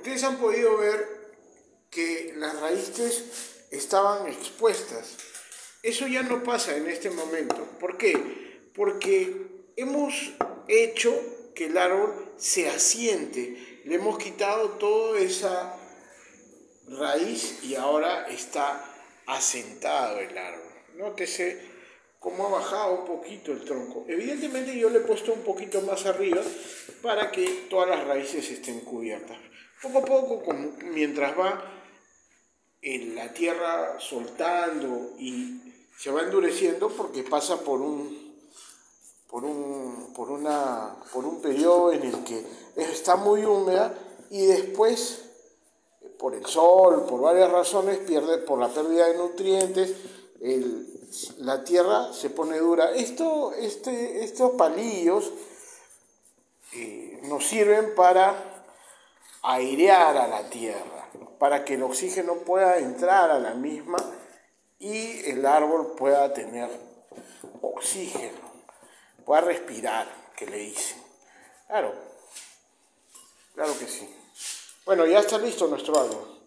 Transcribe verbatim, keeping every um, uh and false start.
Ustedes han podido ver que las raíces estaban expuestas. Eso ya no pasa en este momento. ¿Por qué? Porque hemos hecho que el árbol se asiente. Le hemos quitado toda esa raíz y ahora está asentado el árbol. Nótese cómo ha bajado un poquito el tronco. Evidentemente yo le he puesto un poquito más arriba para que todas las raíces estén cubiertas. Poco a poco, como, mientras va en la tierra soltando y se va endureciendo porque pasa por un, por un, por una, por un periodo en el que está muy húmeda y después, por el sol, por varias razones, pierde, por la pérdida de nutrientes, el, la tierra se pone dura. Esto, este, estos palillos eh, nos sirven para airear a la tierra, para que el oxígeno pueda entrar a la misma y el árbol pueda tener oxígeno, pueda respirar, que le dicen. Claro, claro que sí. Bueno, ya está listo nuestro árbol.